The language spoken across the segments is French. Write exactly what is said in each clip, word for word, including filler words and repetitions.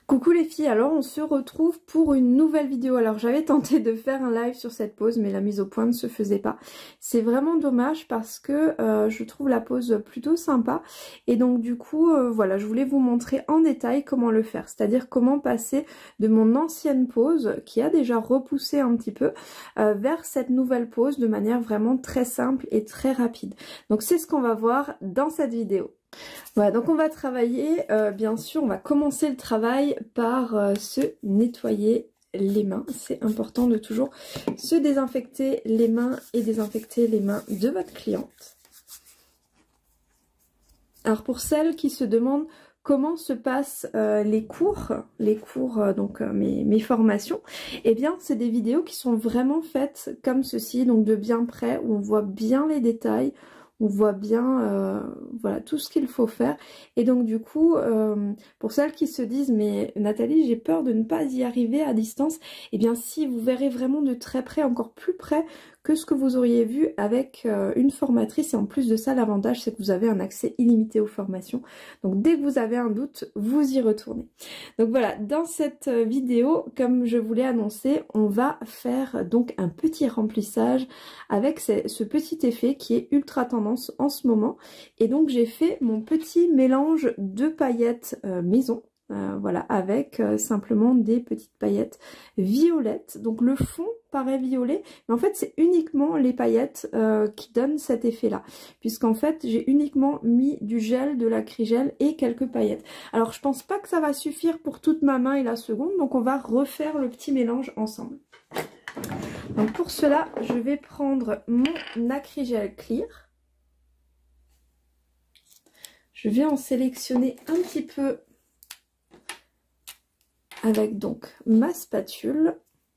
Coucou les filles, alors on se retrouve pour une nouvelle vidéo. Alors j'avais tenté de faire un live sur cette pose mais la mise au point ne se faisait pas. C'est vraiment dommage parce que euh, je trouve la pose plutôt sympa et donc du coup euh, voilà, je voulais vous montrer en détail comment le faire. C'est-à-dire comment passer de mon ancienne pose qui a déjà repoussé un petit peu euh, vers cette nouvelle pose de manière vraiment très simple et très rapide. Donc c'est ce qu'on va voir dans cette vidéo. Voilà, donc on va travailler, euh, bien sûr, on va commencer le travail par euh, se nettoyer les mains. C'est important de toujours se désinfecter les mains et désinfecter les mains de votre cliente. Alors pour celles qui se demandent comment se passent euh, les cours, les cours, euh, donc euh, mes, mes formations, eh bien c'est des vidéos qui sont vraiment faites comme ceci, donc de bien près, où on voit bien les détails, on voit bien euh, voilà tout ce qu'il faut faire. Et donc du coup, euh, pour celles qui se disent mais Nathalie, j'ai peur de ne pas y arriver à distance, eh bien si, vous verrez vraiment de très près, encore plus près que ce que vous auriez vu avec euh, une formatrice. Et en plus de ça, l'avantage c'est que vous avez un accès illimité aux formations. Donc dès que vous avez un doute, vous y retournez. Donc voilà, dans cette vidéo, comme je vous l'ai annoncé, on va faire donc un petit remplissage avec ce, ce petit effet qui est ultra tendance en ce moment. Et donc j'ai fait mon petit mélange de paillettes euh, maison. Euh, voilà, avec euh, simplement des petites paillettes violettes. Donc le fond paraît violet, mais en fait c'est uniquement les paillettes euh, qui donnent cet effet là, puisqu'en fait j'ai uniquement mis du gel, de l'acrygel et quelques paillettes. Alors je pense pas que ça va suffire pour toute ma main et la seconde, donc on va refaire le petit mélange ensemble. Donc pour cela, je vais prendre mon acrygel clear. Je vais en sélectionner un petit peu avec donc ma spatule.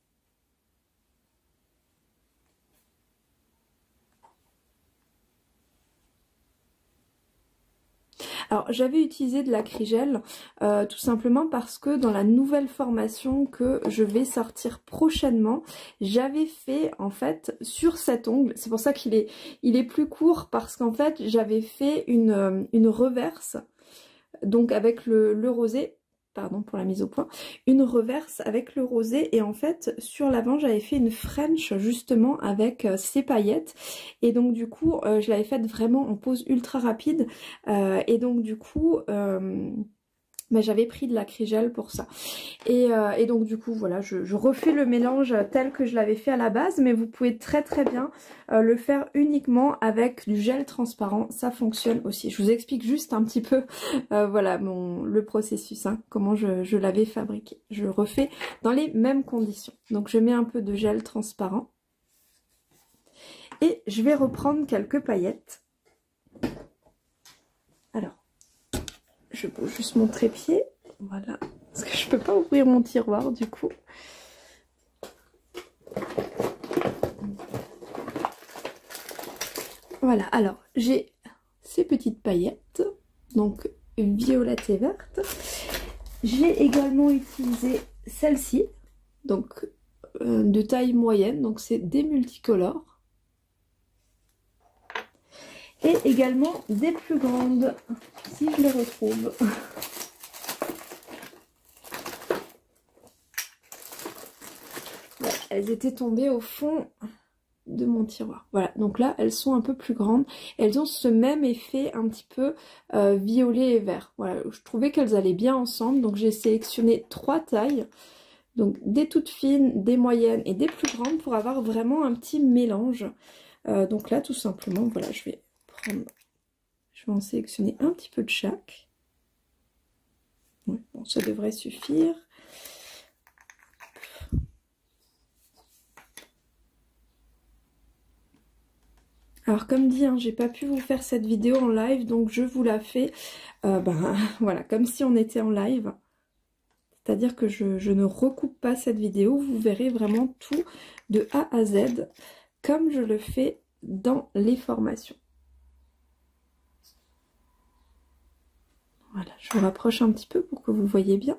Alors j'avais utilisé de l'acrygel euh, tout simplement parce que dans la nouvelle formation que je vais sortir prochainement, j'avais fait en fait sur cet ongle, c'est pour ça qu'il est, il est plus court, parce qu'en fait j'avais fait une, une reverse, donc avec le, le rosé, pardon pour la mise au point, une reverse avec le rosé, et en fait sur l'avant j'avais fait une French justement avec euh, ces paillettes, et donc du coup euh, je l'avais faite vraiment en pose ultra rapide, euh, et donc du coup euh, bah, j'avais pris de l'acrygel pour ça. Et, euh, et donc du coup voilà, je, je refais le mélange tel que je l'avais fait à la base, mais vous pouvez très très bien euh, le faire uniquement avec du gel transparent, ça fonctionne aussi. Je vous explique juste un petit peu euh, voilà mon, le processus, hein, comment je, je l'avais fabriqué. Je refais dans les mêmes conditions. Donc je mets un peu de gel transparent et je vais reprendre quelques paillettes. Alors, je bouge juste mon trépied, voilà, parce que je peux pas ouvrir mon tiroir du coup. Voilà, alors j'ai ces petites paillettes, donc violettes et vertes. J'ai également utilisé celle-ci, donc euh, de taille moyenne, donc c'est des multicolores. Et également des plus grandes, si je les retrouve. Voilà, elles étaient tombées au fond de mon tiroir. Voilà, donc là elles sont un peu plus grandes. Elles ont ce même effet un petit peu euh, violet et vert. Voilà, je trouvais qu'elles allaient bien ensemble, donc j'ai sélectionné trois tailles. Donc des toutes fines, des moyennes et des plus grandes pour avoir vraiment un petit mélange. Euh, donc là tout simplement, voilà, je vais prendre, je vais en sélectionner un petit peu de chaque. Ouais, bon, ça devrait suffire. Alors comme dit, hein, j'ai pas pu vous faire cette vidéo en live, donc je vous la fais euh, ben, voilà, comme si on était en live. C'est-à-dire que je, je ne recoupe pas cette vidéo, vous verrez vraiment tout de A à Z, comme je le fais dans les formations. Voilà, je vous rapproche un petit peu pour que vous voyez bien.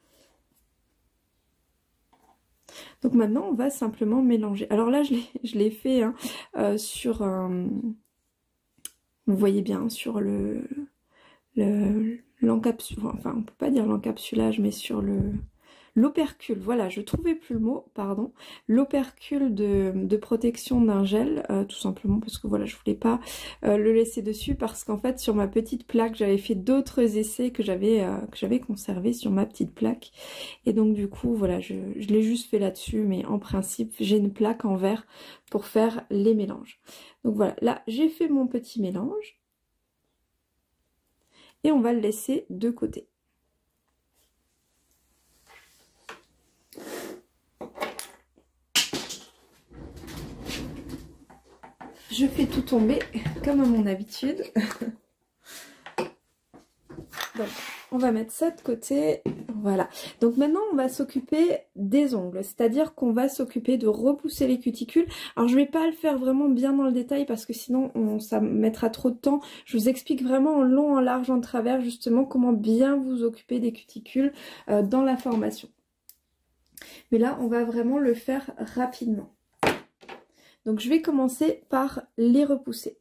Donc maintenant, on va simplement mélanger. Alors là, je l'ai fait hein, euh, sur un... Vous voyez bien, sur le, le, l'encapsulage, enfin on peut pas dire l'encapsulage, mais sur le l'opercule, voilà, je trouvais plus le mot, pardon, l'opercule de, de protection d'un gel, euh, tout simplement parce que voilà, je voulais pas euh, le laisser dessus, parce qu'en fait sur ma petite plaque, j'avais fait d'autres essais que j'avais euh, que j'avais conservés sur ma petite plaque, et donc du coup voilà, je, je l'ai juste fait là-dessus, mais en principe j'ai une plaque en verre pour faire les mélanges. Donc voilà, là j'ai fait mon petit mélange, et on va le laisser de côté. Je fais tout tomber comme à mon habitude. Donc, on va mettre ça de côté. Voilà. Donc maintenant, on va s'occuper des ongles. C'est-à-dire qu'on va s'occuper de repousser les cuticules. Alors, je vais pas le faire vraiment bien dans le détail parce que sinon, on, ça mettra trop de temps. Je vous explique vraiment en long, en large, en travers, justement, comment bien vous occuper des cuticules euh, dans la formation. Mais là, on va vraiment le faire rapidement. Donc je vais commencer par les repousser.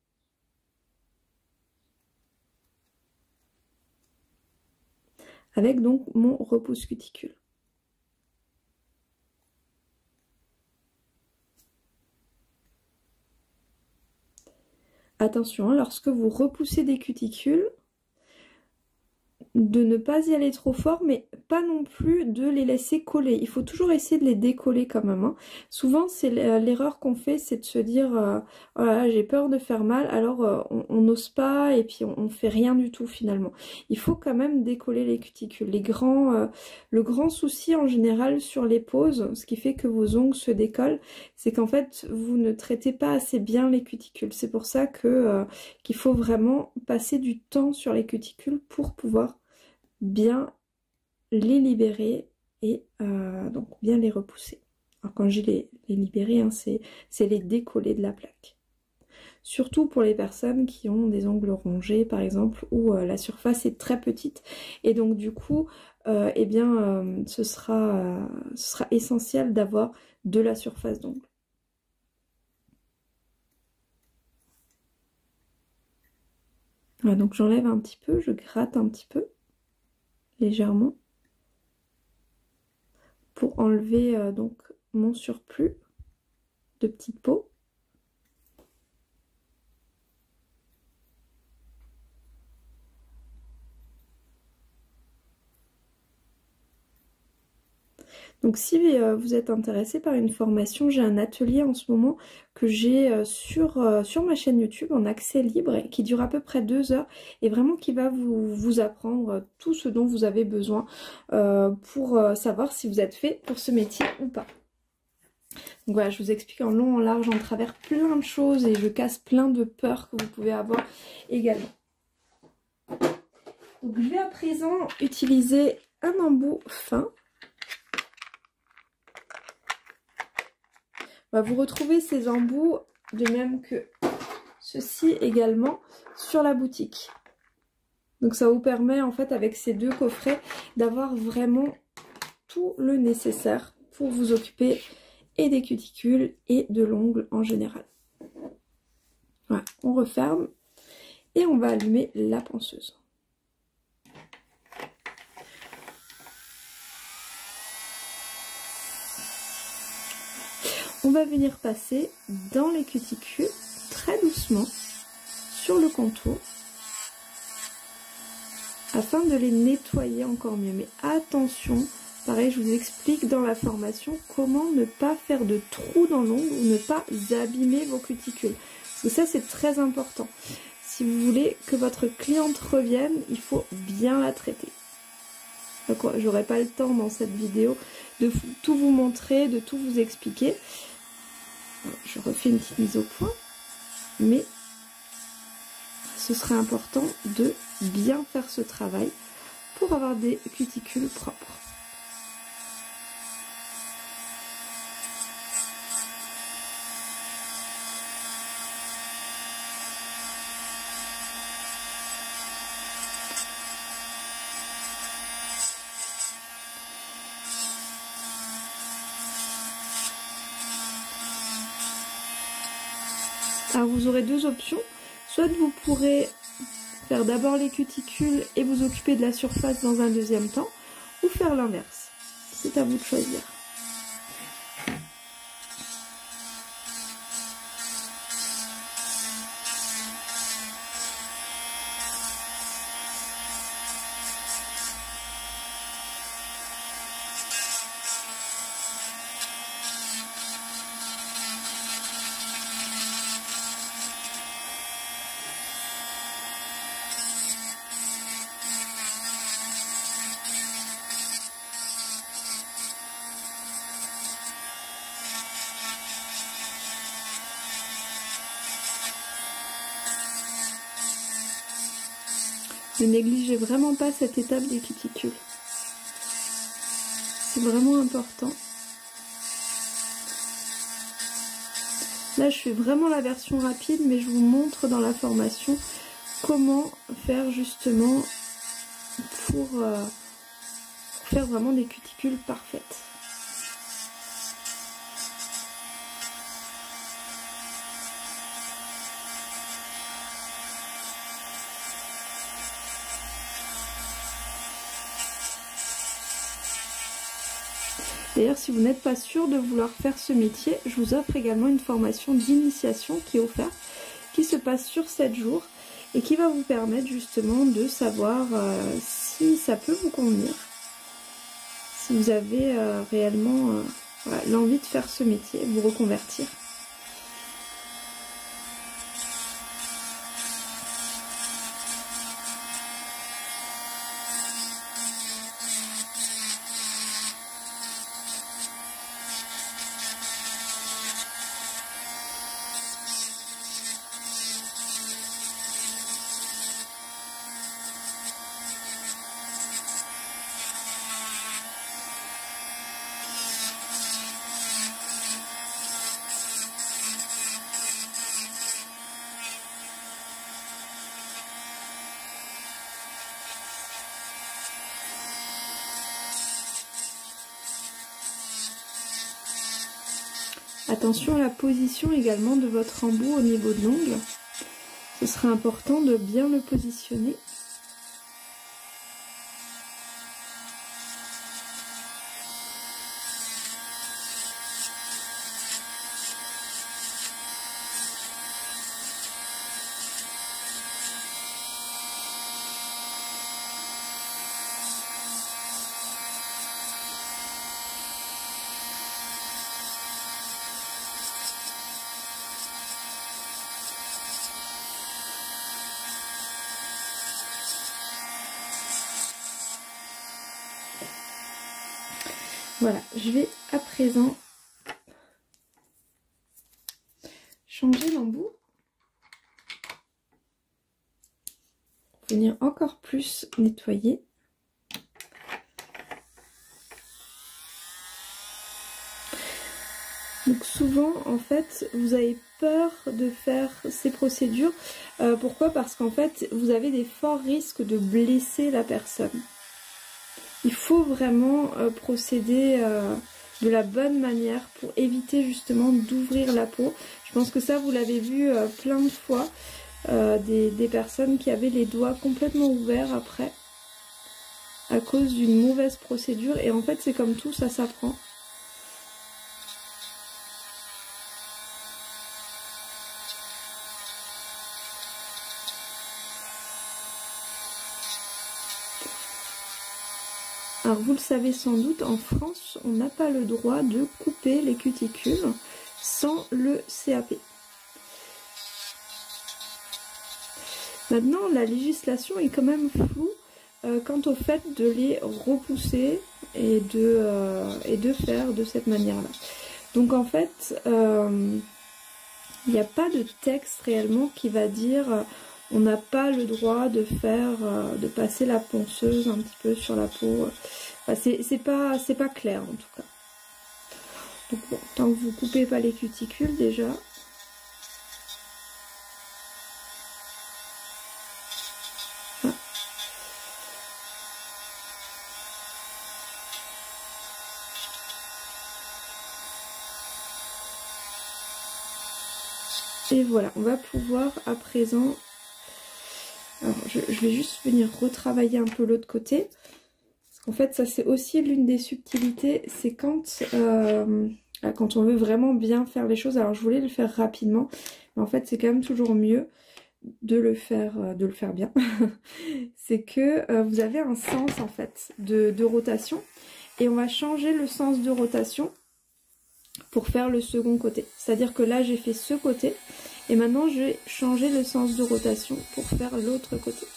Avec donc mon repousse cuticule. Attention, hein, lorsque vous repoussez des cuticules, de ne pas y aller trop fort, mais pas non plus de les laisser coller. Il faut toujours essayer de les décoller quand même. Hein. Souvent, c'est l'erreur qu'on fait, c'est de se dire euh, oh là là, j'ai peur de faire mal, alors euh, on n'ose pas et puis on, on fait rien du tout finalement. Il faut quand même décoller les cuticules. Les grands, euh, le grand souci en général sur les poses, ce qui fait que vos ongles se décollent, c'est qu'en fait vous ne traitez pas assez bien les cuticules. C'est pour ça que euh, qu'il faut vraiment passer du temps sur les cuticules pour pouvoir bien les libérer et euh, donc bien les repousser. Alors quand je dis les, les libérer, hein, c'est les décoller de la plaque. Surtout pour les personnes qui ont des ongles rongés par exemple, où euh, la surface est très petite et donc du coup euh, eh bien euh, ce sera, euh, ce sera essentiel d'avoir de la surface d'ongle. Voilà, donc j'enlève un petit peu, je gratte un petit peu légèrement pour enlever euh, donc mon surplus de petite peau. Donc si euh, vous êtes intéressé par une formation, j'ai un atelier en ce moment que j'ai euh, sur, euh, sur ma chaîne YouTube en accès libre et qui dure à peu près deux heures et vraiment qui va vous, vous apprendre tout ce dont vous avez besoin euh, pour euh, savoir si vous êtes fait pour ce métier ou pas. Donc voilà, je vous explique en long, en large, en travers plein de choses et je casse plein de peurs que vous pouvez avoir également. Donc je vais à présent utiliser un embout fin. Vous retrouvez ces embouts, de même que ceci également, sur la boutique. Donc ça vous permet en fait avec ces deux coffrets d'avoir vraiment tout le nécessaire pour vous occuper et des cuticules et de l'ongle en général. Voilà, on referme et on va allumer la ponceuse. On va venir passer dans les cuticules très doucement sur le contour afin de les nettoyer encore mieux. Mais attention, pareil, je vous explique dans la formation comment ne pas faire de trous dans l'ongle ou ne pas abîmer vos cuticules. Parce que ça, c'est très important. Si vous voulez que votre cliente revienne, il faut bien la traiter. J'aurai pas le temps dans cette vidéo de tout vous montrer, de tout vous expliquer. Je refais une petite mise au point, mais ce serait important de bien faire ce travail pour avoir des cuticules propres. Alors vous aurez deux options, soit vous pourrez faire d'abord les cuticules et vous occuper de la surface dans un deuxième temps, ou faire l'inverse. C'est à vous de choisir. Ne négligez vraiment pas cette étape des cuticules. C'est vraiment important. Là, je fais vraiment la version rapide, mais je vous montre dans la formation comment faire justement pour, euh, pour faire vraiment des cuticules parfaites. D'ailleurs, si vous n'êtes pas sûr de vouloir faire ce métier, je vous offre également une formation d'initiation qui est offerte, qui se passe sur sept jours et qui va vous permettre justement de savoir euh, si ça peut vous convenir, si vous avez euh, réellement euh, voilà, l'envie de faire ce métier, vous reconvertir. Attention à la position également de votre embout au niveau de l'ongle. Ce sera important de bien le positionner. Voilà, je vais à présent changer l'embout. Venir encore plus nettoyer. Donc souvent, en fait, vous avez peur de faire ces procédures. Euh, pourquoi? Parce qu'en fait, vous avez des forts risques de blesser la personne. Il faut vraiment euh, procéder euh, de la bonne manière pour éviter justement d'ouvrir la peau. Je pense que ça, vous l'avez vu euh, plein de fois, euh, des, des personnes qui avaient les doigts complètement ouverts après, à cause d'une mauvaise procédure. Et en fait, c'est comme tout, ça s'apprend. Alors vous le savez sans doute, en France, on n'a pas le droit de couper les cuticules sans le C A P. Maintenant, la législation est quand même floue euh, quant au fait de les repousser et de, euh, et de faire de cette manière-là. Donc en fait, euh, il n'y a pas de texte réellement qui va dire euh, on n'a pas le droit de faire, euh, de passer la ponceuse un petit peu sur la peau. Enfin, c'est pas, c'est pas clair en tout cas. Donc bon, tant que vous coupez pas les cuticules déjà. Ah. Et voilà, on va pouvoir à présent... Alors, je, vais juste venir retravailler un peu l'autre côté. Parce qu'en fait, ça c'est aussi l'une des subtilités, c'est quand, euh, quand on veut vraiment bien faire les choses. Alors je voulais le faire rapidement, mais en fait c'est quand même toujours mieux de le faire, de le faire bien. C'est que euh, vous avez un sens en fait de, de rotation. Et on va changer le sens de rotation pour faire le second côté. C'est-à-dire que là j'ai fait ce côté. Et maintenant je vais changer le sens de rotation pour faire l'autre côté.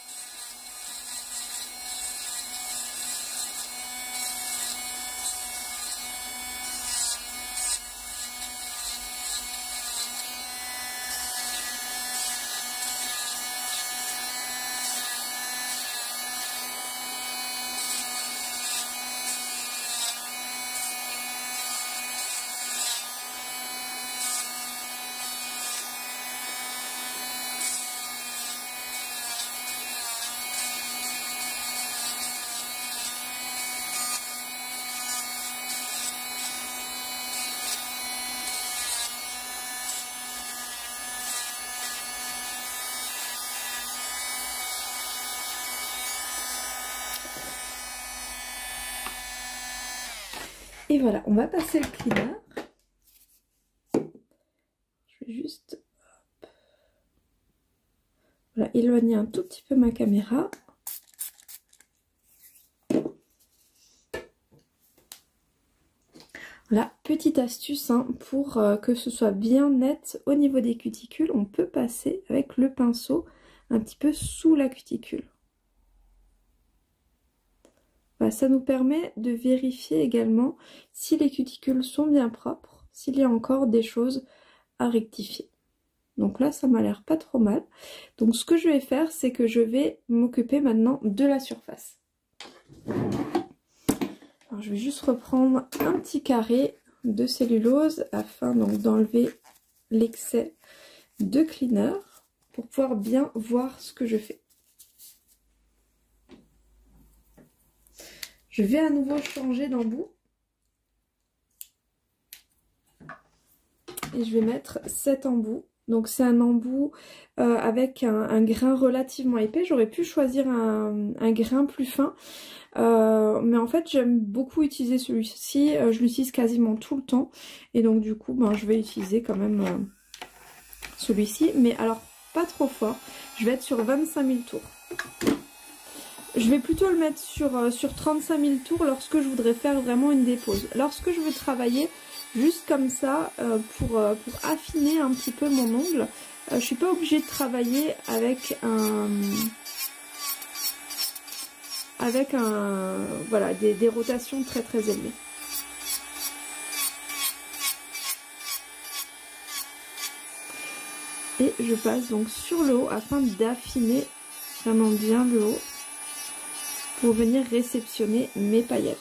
Et voilà, on va passer le cleaner. Je vais juste hop, voilà, éloigner un tout petit peu ma caméra. Voilà, petite astuce hein, pour euh, que ce soit bien net au niveau des cuticules. On peut passer avec le pinceau un petit peu sous la cuticule. Voilà, ça nous permet de vérifier également si les cuticules sont bien propres, s'il y a encore des choses à rectifier. Donc là, ça m'a l'air pas trop mal. Donc ce que je vais faire, c'est que je vais m'occuper maintenant de la surface. Alors, je vais juste reprendre un petit carré de cellulose afin donc d'enlever l'excès de cleaner pour pouvoir bien voir ce que je fais. Je vais à nouveau changer d'embout. Et je vais mettre cet embout. Donc c'est un embout euh, avec un, un grain relativement épais. J'aurais pu choisir un, un grain plus fin. Euh, mais en fait j'aime beaucoup utiliser celui-ci. Euh, je l'utilise quasiment tout le temps. Et donc du coup ben, je vais utiliser quand même euh, celui-ci. Mais alors pas trop fort. Je vais être sur vingt-cinq mille tours. Je vais plutôt le mettre sur, euh, sur trente-cinq mille tours lorsque je voudrais faire vraiment une dépose. Lorsque je veux travailler juste comme ça euh, pour, euh, pour affiner un petit peu mon ongle, euh, je ne suis pas obligée de travailler avec un... avec un... voilà, des, des rotations très très élevées. Et je passe donc sur le haut afin d'affiner vraiment bien le haut, pour venir réceptionner mes paillettes.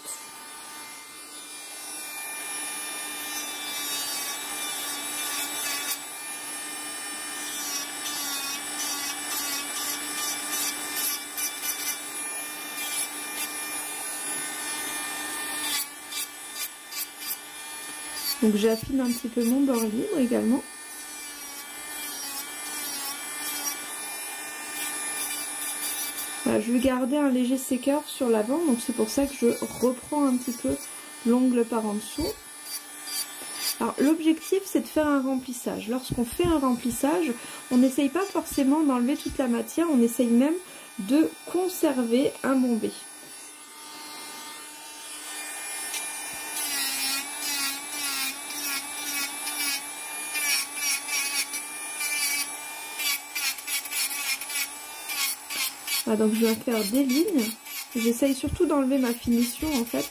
Donc j'affine un petit peu mon bord libre également. Voilà, je vais garder un léger séqueur sur l'avant, donc c'est pour ça que je reprends un petit peu l'ongle par en dessous. Alors l'objectif c'est de faire un remplissage. Lorsqu'on fait un remplissage, on n'essaye pas forcément d'enlever toute la matière, on essaye même de conserver un bombé. Voilà, donc je vais faire des lignes. J'essaye surtout d'enlever ma finition en fait.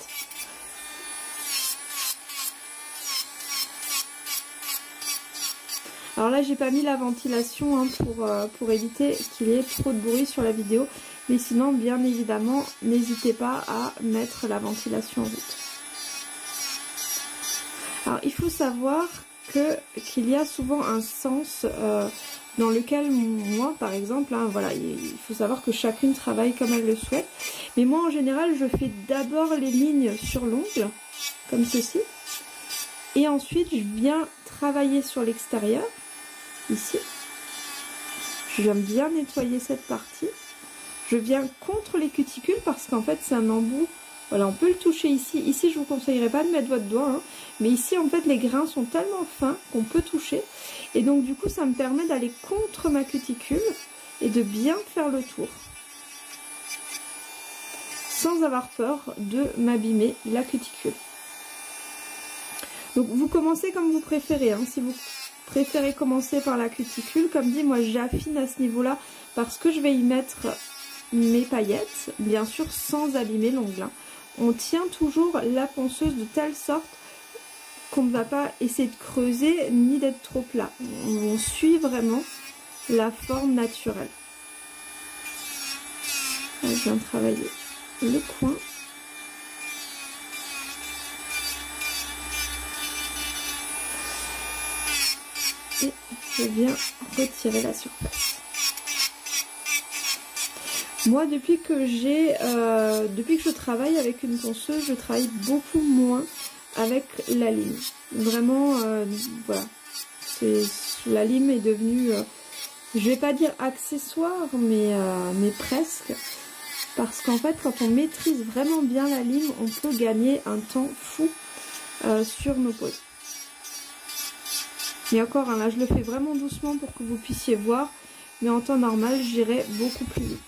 Alors là j'ai pas mis la ventilation hein, pour, euh, pour éviter qu'il y ait trop de bruit sur la vidéo. Mais sinon bien évidemment n'hésitez pas à mettre la ventilation en route. Alors il faut savoir que qu'il y a souvent un sens euh, dans lequel moi par exemple, hein, voilà, il faut savoir que chacune travaille comme elle le souhaite. Mais moi en général je fais d'abord les lignes sur l'ongle, comme ceci. Et ensuite je viens travailler sur l'extérieur, ici. Je viens bien nettoyer cette partie. je viens contre les cuticules parce qu'en fait c'est un embout. Voilà, on peut le toucher ici. Ici, je vous conseillerais pas de mettre votre doigt, hein, mais ici, en fait, les grains sont tellement fins qu'on peut toucher. Et donc, du coup, ça me permet d'aller contre ma cuticule et de bien faire le tour. Sans avoir peur de m'abîmer la cuticule. Donc, vous commencez comme vous préférez. Hein. Si vous préférez commencer par la cuticule, comme dit, moi, j'affine à ce niveau-là parce que je vais y mettre mes paillettes, bien sûr, sans abîmer l'ongle. Hein. On tient toujours la ponceuse de telle sorte qu'on ne va pas essayer de creuser ni d'être trop plat. On suit vraiment la forme naturelle. Là, je viens travailler le coin. Et je viens retirer la surface. Moi, depuis que j'ai, euh, depuis que je travaille avec une ponceuse, je travaille beaucoup moins avec la lime. Vraiment, euh, voilà, la lime est devenue, euh, je vais pas dire accessoire, mais euh, mais presque, parce qu'en fait, quand on maîtrise vraiment bien la lime, on peut gagner un temps fou euh, sur nos poses. Et encore, hein, là, je le fais vraiment doucement pour que vous puissiez voir, mais en temps normal, j'irai beaucoup plus vite.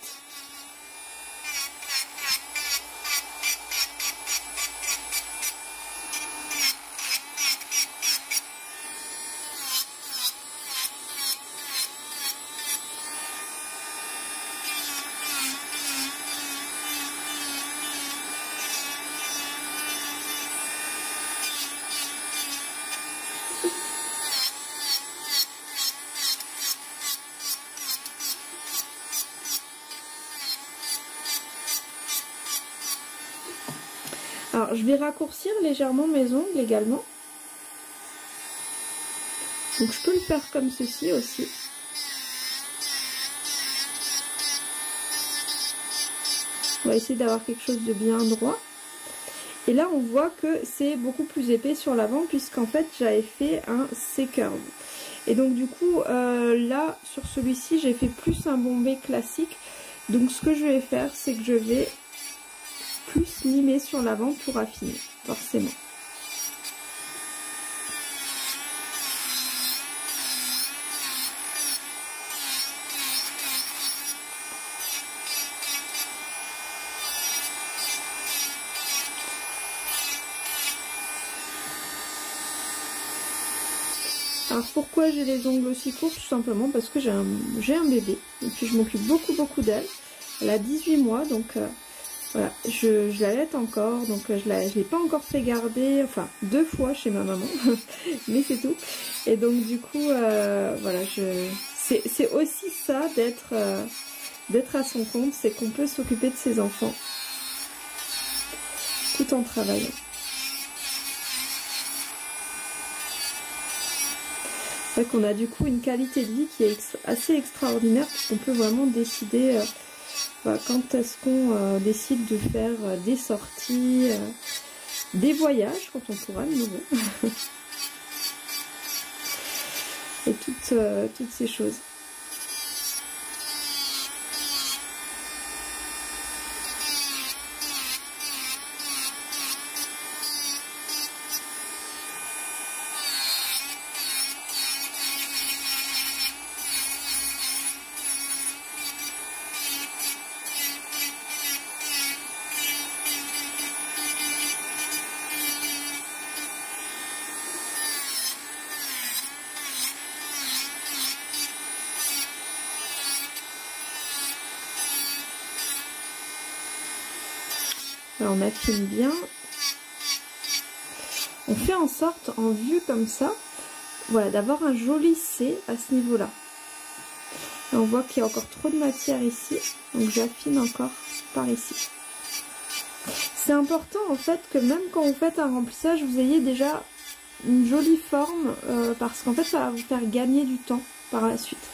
Alors, je vais raccourcir légèrement mes ongles également. Donc, je peux le faire comme ceci aussi. On va essayer d'avoir quelque chose de bien droit. Et là, on voit que c'est beaucoup plus épais sur l'avant puisqu'en fait, j'avais fait un C-curve. Et donc, du coup, euh, là, sur celui-ci, j'ai fait plus un bombé classique. Donc, ce que je vais faire, c'est que je vais plus limer sur l'avant pour affiner, forcément. Alors pourquoi j'ai les ongles aussi courts? Tout simplement parce que j'ai un, j'ai un bébé et puis je m'occupe beaucoup beaucoup d'elle. Elle a dix-huit mois, donc euh, voilà, je, je l'allaite encore, donc je ne l'ai pas encore fait garder, enfin deux fois chez ma maman, mais c'est tout. Et donc du coup, euh, voilà, c'est aussi ça d'être euh, d'être à son compte, c'est qu'on peut s'occuper de ses enfants tout en travaillant. C'est vrai qu'on a du coup une qualité de vie qui est ex assez extraordinaire, puisqu'on peut vraiment décider... Euh, Bah, quand est-ce qu'on euh, décide de faire euh, des sorties, euh, des voyages, quand on pourra de nouveau. Et toutes, euh, toutes ces choses. Alors on affine bien. On fait en sorte, en vue comme ça, voilà, d'avoir un joli C à ce niveau-là. On voit qu'il y a encore trop de matière ici, donc j'affine encore par ici. C'est important en fait que même quand vous faites un remplissage, vous ayez déjà une jolie forme, euh, parce qu'en fait ça va vous faire gagner du temps par la suite.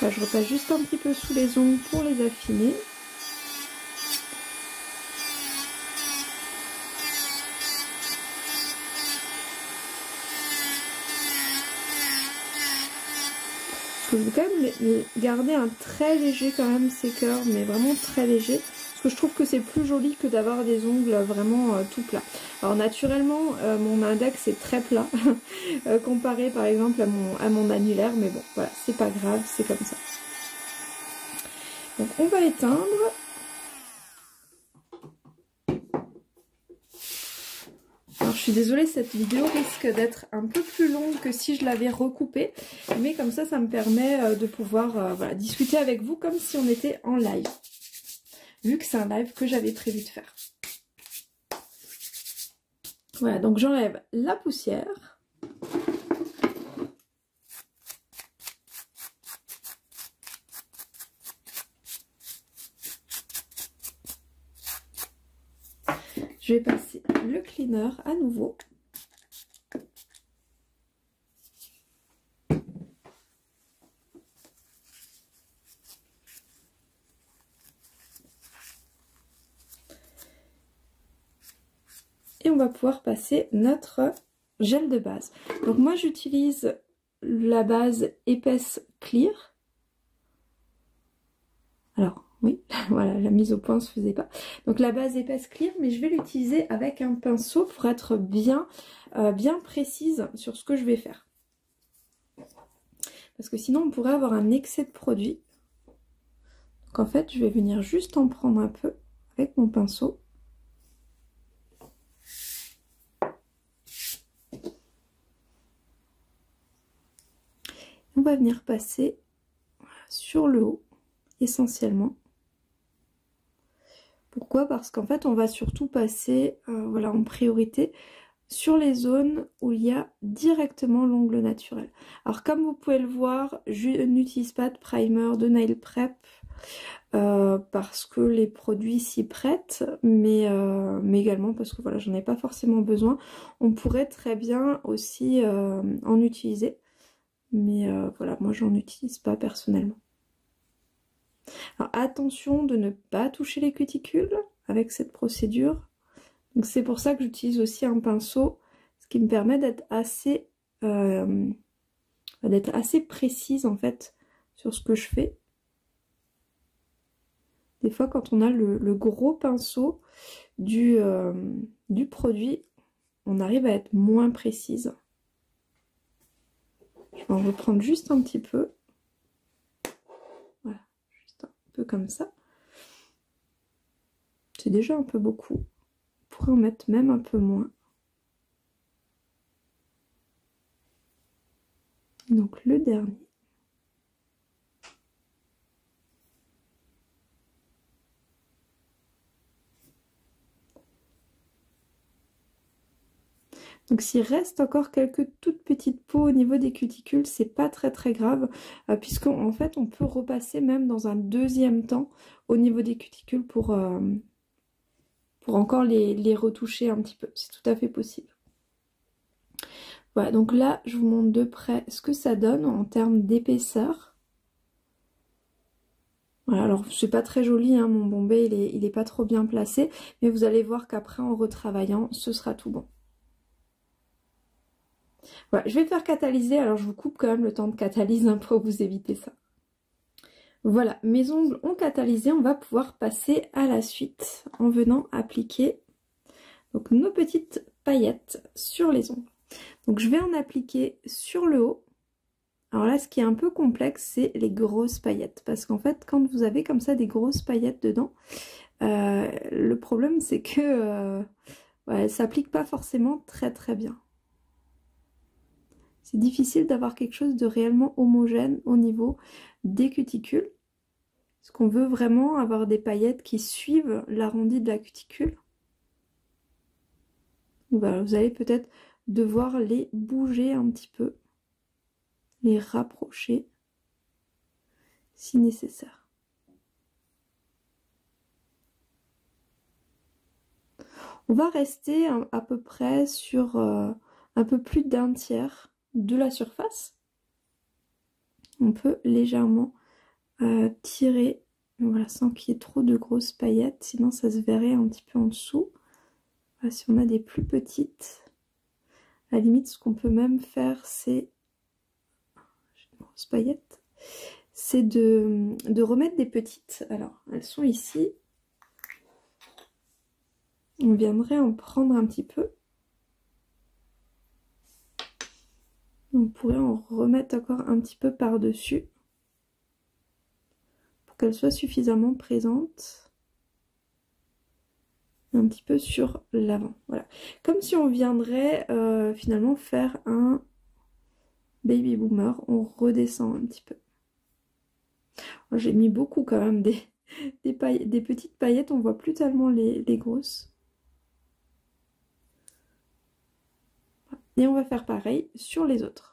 Là, je repasse juste un petit peu sous les ongles pour les affiner. Je vais quand même les garder un très léger quand même séqueur, mais vraiment très léger. Parce que je trouve que c'est plus joli que d'avoir des ongles vraiment euh, tout plats. Alors naturellement, euh, mon index est très plat, euh, comparé par exemple à mon, à mon annulaire. Mais bon, voilà, c'est pas grave, c'est comme ça. Donc on va éteindre. Alors je suis désolée, cette vidéo risque d'être un peu plus longue que si je l'avais recoupée, mais comme ça, ça me permet de pouvoir euh, voilà, discuter avec vous comme si on était en live, vu que c'est un live que j'avais prévu de faire. Voilà, donc j'enlève la poussière. Je vais passer le cleaner à nouveau. Et on va pouvoir passer notre gel de base. Donc moi j'utilise la base épaisse clear. Alors oui, voilà, la mise au point se faisait pas. Donc la base épaisse clear, mais je vais l'utiliser avec un pinceau pour être bien, euh, bien précise sur ce que je vais faire. Parce que sinon on pourrait avoir un excès de produit. Donc en fait je vais venir juste en prendre un peu avec mon pinceau. On va venir passer sur le haut essentiellement. Pourquoi? Parce qu'en fait on va surtout passer euh, voilà, en priorité sur les zones où il y a directement l'ongle naturel. Alors comme vous pouvez le voir, je n'utilise pas de primer, de nail prep euh, parce que les produits s'y prêtent, mais, euh, mais également parce que voilà, j'en ai pas forcément besoin. On pourrait très bien aussi euh, en utiliser, mais euh, voilà, moi j'en utilise pas personnellement. Alors attention de ne pas toucher les cuticules avec cette procédure. Donc c'est pour ça que j'utilise aussi un pinceau, ce qui me permet d'être assez, euh, d'être assez précise en fait sur ce que je fais. Des fois quand on a le, le gros pinceau du, euh, du produit, on arrive à être moins précise. Je vais en reprendre juste un petit peu. Voilà, juste un peu comme ça. C'est déjà un peu beaucoup. On pourrait en mettre même un peu moins. Donc le dernier. Donc s'il reste encore quelques toutes petites peaux au niveau des cuticules, c'est pas très très grave, euh, puisqu'en fait on peut repasser même dans un deuxième temps au niveau des cuticules pour, euh, pour encore les, les retoucher un petit peu. C'est tout à fait possible. Voilà, donc là je vous montre de près ce que ça donne en termes d'épaisseur. Voilà, alors c'est pas très joli, hein, mon Bombay il est, il est pas trop bien placé, mais vous allez voir qu'après en retravaillant, ce sera tout bon. Voilà, je vais faire catalyser, alors je vous coupe quand même le temps de catalyse hein, pour vous éviter ça. Voilà, mes ongles ont catalysé, on va pouvoir passer à la suite en venant appliquer donc, nos petites paillettes sur les ongles. Donc je vais en appliquer sur le haut. Alors là, ce qui est un peu complexe, c'est les grosses paillettes. Parce qu'en fait, quand vous avez comme ça des grosses paillettes dedans, euh, le problème c'est que euh, ouais, elles ne s'appliquent pas forcément très très bien. C'est difficile d'avoir quelque chose de réellement homogène au niveau des cuticules. Parce qu'on veut vraiment avoir des paillettes qui suivent l'arrondi de la cuticule. Voilà, vous allez peut-être devoir les bouger un petit peu, les rapprocher si nécessaire. On va rester à peu près sur euh, un peu plus d'un tiers de la surface. On peut légèrement euh, tirer, voilà, sans qu'il y ait trop de grosses paillettes, sinon ça se verrait un petit peu en dessous. Voilà, si on a des plus petites, à la limite ce qu'on peut même faire c'est, j'ai une grosse paillette, c'est de, de remettre des petites. Alors elles sont ici, on viendrait en prendre un petit peu. On pourrait en remettre encore un petit peu par-dessus pour qu'elle soit suffisamment présente. Un petit peu sur l'avant. Voilà. Comme si on viendrait euh, finalement faire un baby boomer. On redescend un petit peu. J'ai mis beaucoup quand même des, des, paille, des petites paillettes. On voit plus tellement les, les grosses. Et on va faire pareil sur les autres.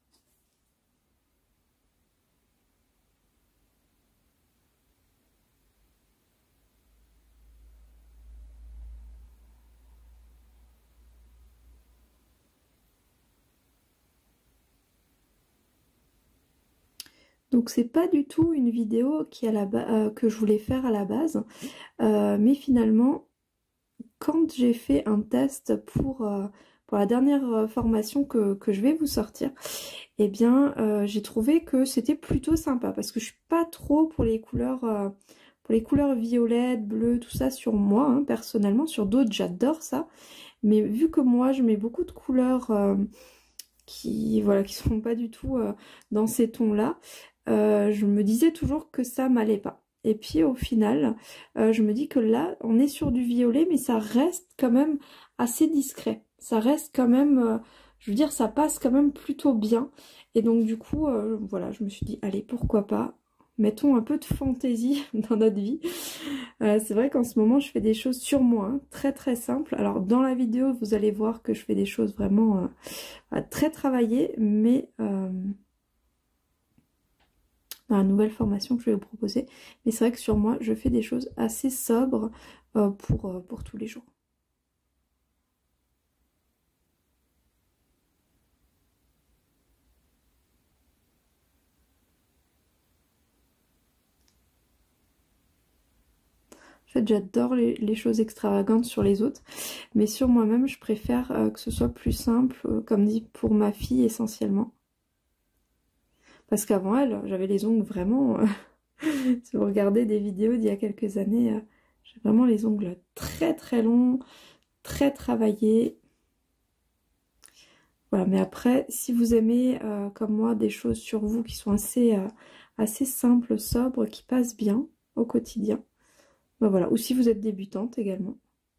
Donc c'est pas du tout une vidéo qui à la euh, que je voulais faire à la base, euh, mais finalement quand j'ai fait un test pour, euh, pour la dernière formation que, que je vais vous sortir, eh bien euh, j'ai trouvé que c'était plutôt sympa parce que je suis pas trop pour les couleurs euh, pour les couleurs violettes, bleues, tout ça sur moi hein, personnellement. Sur d'autres j'adore ça, mais vu que moi je mets beaucoup de couleurs euh, qui voilà qui sont pas du tout euh, dans ces tons là, Euh, je me disais toujours que ça m'allait pas. Et puis au final, euh, je me dis que là, on est sur du violet, mais ça reste quand même assez discret. Ça reste quand même, euh, je veux dire, ça passe quand même plutôt bien. Et donc du coup, euh, voilà, je me suis dit, allez, pourquoi pas, mettons un peu de fantaisie dans notre vie. Euh, c'est vrai qu'en ce moment, je fais des choses sur moi, hein, très très simples. Alors dans la vidéo, vous allez voir que je fais des choses vraiment euh, très travaillées, mais... Euh, dans la nouvelle formation que je vais vous proposer. Mais c'est vrai que sur moi, je fais des choses assez sobres euh, pour, euh, pour tous les jours. En fait, j'adore les, les choses extravagantes sur les autres, mais sur moi-même, je préfère euh, que ce soit plus simple, euh, comme dit pour ma fille essentiellement. Parce qu'avant elle, j'avais les ongles vraiment... Euh, si vous regardez des vidéos d'il y a quelques années, euh, j'ai vraiment les ongles très très longs, très travaillés. Voilà, mais après, si vous aimez, euh, comme moi, des choses sur vous qui sont assez, euh, assez simples, sobres, qui passent bien au quotidien, ben voilà. Ou si vous êtes débutante également.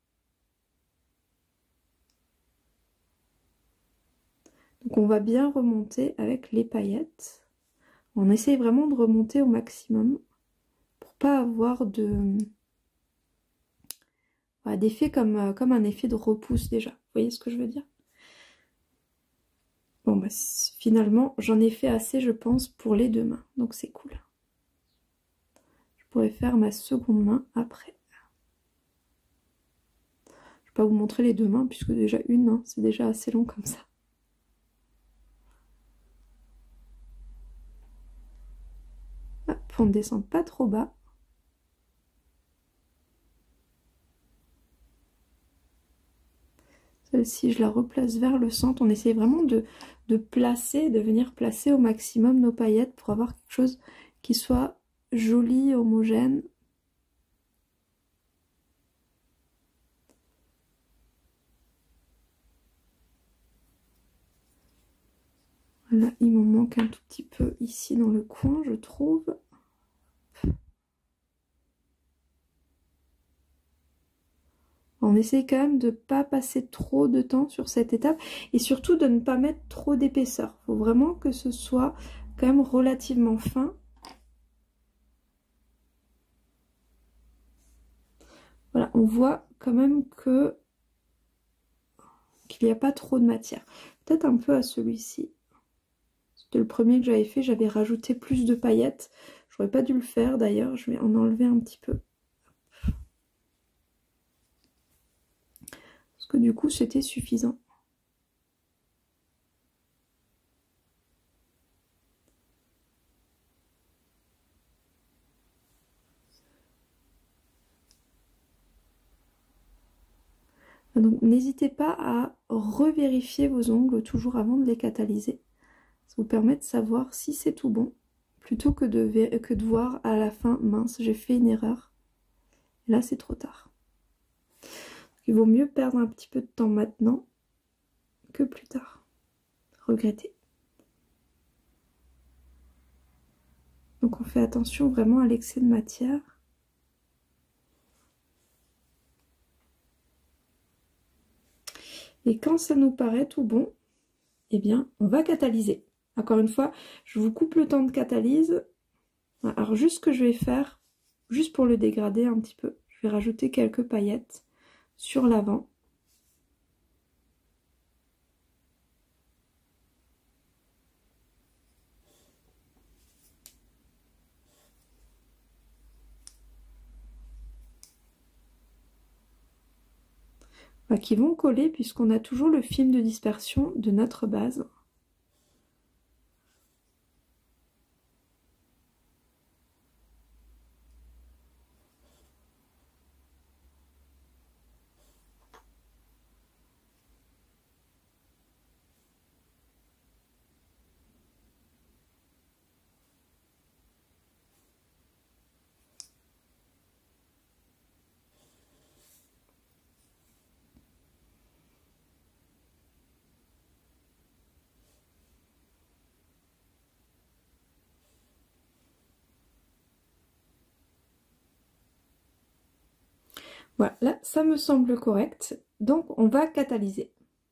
Donc on va bien remonter avec les paillettes. On essaye vraiment de remonter au maximum pour pas avoir de voilà, d'effet comme, euh, comme un effet de repousse déjà. Vous voyez ce que je veux dire? Bon bah finalement j'en ai fait assez je pense pour les deux mains, donc c'est cool. Je pourrais faire ma seconde main après. Je vais pas vous montrer les deux mains puisque déjà une, hein, c'est déjà assez long comme ça. Hop, on ne descend pas trop bas. Celle-ci, je la replace vers le centre. On essaie vraiment de, de placer, de venir placer au maximum nos paillettes pour avoir quelque chose qui soit joli, homogène. Voilà, il m'en manque un tout petit peu ici dans le coin, je trouve. On essaye quand même de ne pas passer trop de temps sur cette étape et surtout de ne pas mettre trop d'épaisseur. Il faut vraiment que ce soit quand même relativement fin. Voilà, on voit quand même que qu'il n'y a pas trop de matière. Peut-être un peu à celui-ci. C'était le premier que j'avais fait, j'avais rajouté plus de paillettes. J'aurais pas dû le faire d'ailleurs, je vais en enlever un petit peu. Parce que du coup, c'était suffisant. Donc n'hésitez pas à revérifier vos ongles toujours avant de les catalyser. Ça vous permet de savoir si c'est tout bon, plutôt que de, que de voir à la fin, mince, j'ai fait une erreur. Et là, c'est trop tard. Donc, il vaut mieux perdre un petit peu de temps maintenant que plus tard. Regretter. Donc on fait attention vraiment à l'excès de matière. Et quand ça nous paraît tout bon, eh bien, on va catalyser. Encore une fois, je vous coupe le temps de catalyse. Alors, juste ce que je vais faire, juste pour le dégrader un petit peu, je vais rajouter quelques paillettes sur l'avant. Qui vont coller puisqu'on a toujours le film de dispersion de notre base. Voilà, là, ça me semble correct. Donc, on va catalyser.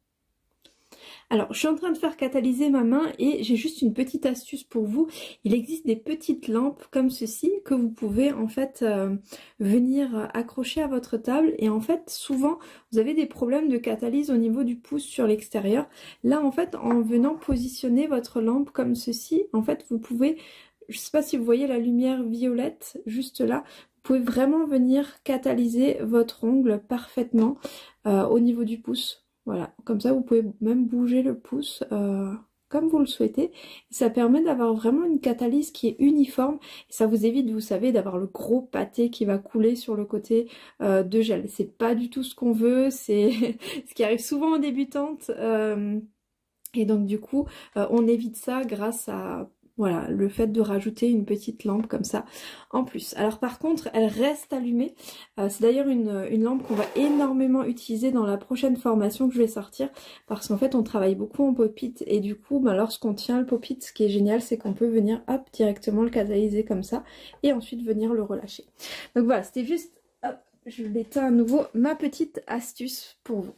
Alors, je suis en train de faire catalyser ma main et j'ai juste une petite astuce pour vous. Il existe des petites lampes comme ceci que vous pouvez en fait euh, venir accrocher à votre table. Et en fait, souvent, vous avez des problèmes de catalyse au niveau du pouce sur l'extérieur. Là, en fait, en venant positionner votre lampe comme ceci, en fait, vous pouvez... Je ne sais pas si vous voyez la lumière violette juste là. Vous pouvez vraiment venir catalyser votre ongle parfaitement euh, au niveau du pouce. Voilà, comme ça vous pouvez même bouger le pouce euh, comme vous le souhaitez. Et ça permet d'avoir vraiment une catalyse qui est uniforme. Et ça vous évite, vous savez, d'avoir le gros pâté qui va couler sur le côté euh, de gel. C'est pas du tout ce qu'on veut, c'est ce qui arrive souvent aux débutantes. Euh, et donc du coup, euh, on évite ça grâce à... Voilà, le fait de rajouter une petite lampe comme ça en plus. Alors par contre, elle reste allumée. Euh, c'est d'ailleurs une, une lampe qu'on va énormément utiliser dans la prochaine formation que je vais sortir. Parce qu'en fait, on travaille beaucoup en pop-it. Et du coup, bah, lorsqu'on tient le pop-it, ce qui est génial, c'est qu'on peut venir hop, directement le catalyser comme ça. Et ensuite venir le relâcher. Donc voilà, c'était juste, hop, je l'éteins à nouveau, ma petite astuce pour vous.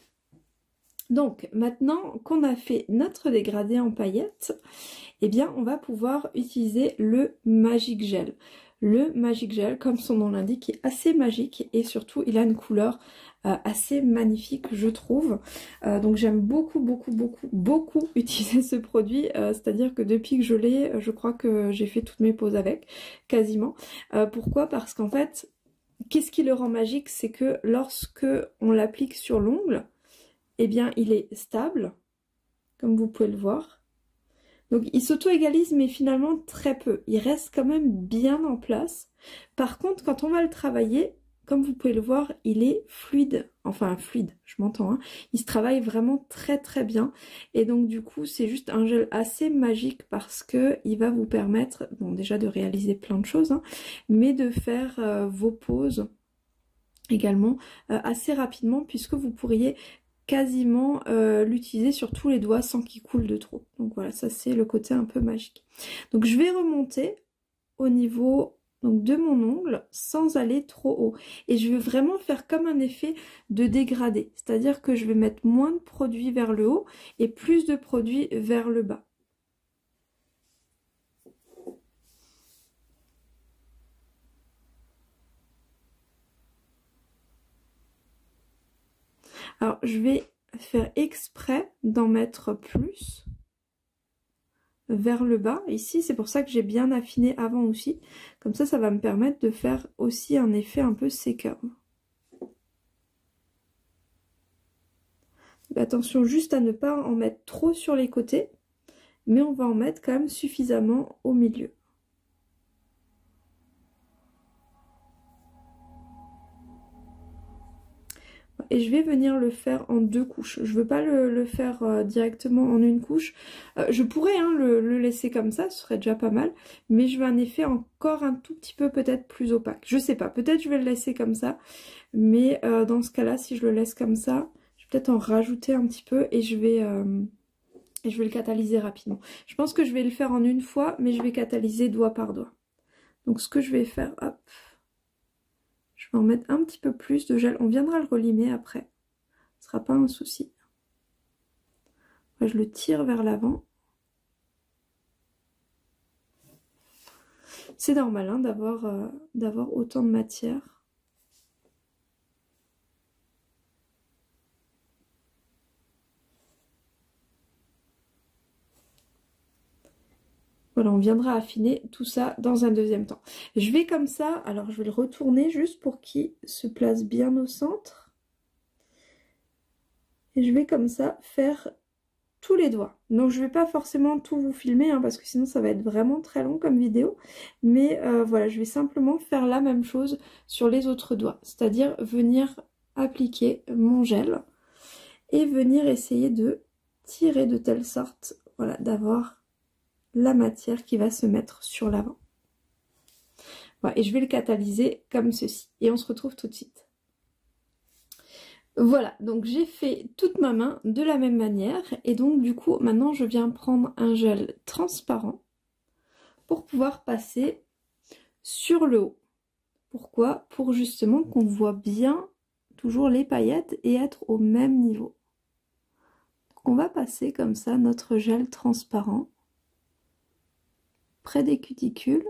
Donc maintenant qu'on a fait notre dégradé en paillettes, eh bien on va pouvoir utiliser le Magic Gel. Le Magic Gel, comme son nom l'indique, est assez magique et surtout il a une couleur euh, assez magnifique, je trouve. Euh, donc j'aime beaucoup beaucoup beaucoup beaucoup utiliser ce produit, euh, c'est-à-dire que depuis que je l'ai, je crois que j'ai fait toutes mes poses avec, quasiment. Euh, pourquoi? Parce qu'en fait, qu'est-ce qui le rend magique? C'est que lorsque on l'applique sur l'ongle, eh bien il est stable, comme vous pouvez le voir. Donc il s'auto-égalise mais finalement très peu. Il reste quand même bien en place. Par contre, quand on va le travailler, comme vous pouvez le voir, il est fluide. Enfin fluide, je m'entends. Hein. Il se travaille vraiment très très bien. Et donc du coup, c'est juste un gel assez magique parce que il va vous permettre, bon déjà de réaliser plein de choses, hein, mais de faire euh, vos poses également euh, assez rapidement puisque vous pourriez quasiment euh, l'utiliser sur tous les doigts sans qu'il coule de trop. Donc voilà, ça c'est le côté un peu magique. Donc je vais remonter au niveau donc, de mon ongle sans aller trop haut. Et je vais vraiment faire comme un effet de dégradé. C'est-à-dire que je vais mettre moins de produit vers le haut et plus de produit vers le bas. Alors je vais faire exprès d'en mettre plus vers le bas. Ici, c'est pour ça que j'ai bien affiné avant aussi. Comme ça, ça va me permettre de faire aussi un effet un peu séqueur. Attention juste à ne pas en mettre trop sur les côtés, mais on va en mettre quand même suffisamment au milieu. Et je vais venir le faire en deux couches. Je veux pas le, le faire euh, directement en une couche. Euh, je pourrais hein, le, le laisser comme ça, ce serait déjà pas mal. Mais je veux un effet encore un tout petit peu peut-être plus opaque. Je sais pas, peut-être je vais le laisser comme ça. Mais euh, dans ce cas-là, si je le laisse comme ça, je vais peut-être en rajouter un petit peu et je vais... Euh, et je vais le catalyser rapidement. Je pense que je vais le faire en une fois, mais je vais catalyser doigt par doigt. Donc ce que je vais faire, hop, je vais en mettre un petit peu plus de gel. On viendra le relimer après. Ce sera pas un souci. Je le tire vers l'avant. C'est normal hein, d'avoir euh, d'avoir autant de matière. Voilà, on viendra affiner tout ça dans un deuxième temps. Je vais comme ça, alors je vais le retourner juste pour qu'il se place bien au centre. Et je vais comme ça faire tous les doigts. Donc je vais pas forcément tout vous filmer hein, parce que sinon ça va être vraiment très long comme vidéo. Mais euh, voilà, je vais simplement faire la même chose sur les autres doigts. C'est-à-dire venir appliquer mon gel et venir essayer de tirer de telle sorte, voilà, d'avoir la matière qui va se mettre sur l'avant. Voilà, et je vais le catalyser comme ceci. Et on se retrouve tout de suite. Voilà, donc j'ai fait toute ma main de la même manière. Et donc du coup, maintenant je viens prendre un gel transparent pour pouvoir passer sur le haut. Pourquoi? Pour justement qu'on voit bien toujours les paillettes et être au même niveau. Donc on va passer comme ça notre gel transparent près des cuticules.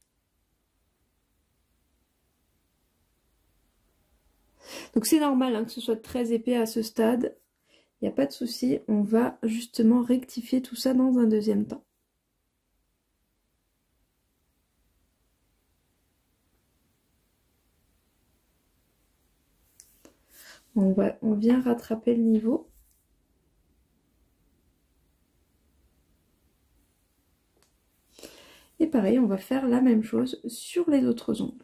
Donc c'est normal hein, que ce soit très épais à ce stade, il n'y a pas de souci, on va justement rectifier tout ça dans un deuxième temps. On, va, on vient rattraper le niveau. Et pareil, on va faire la même chose sur les autres ongles.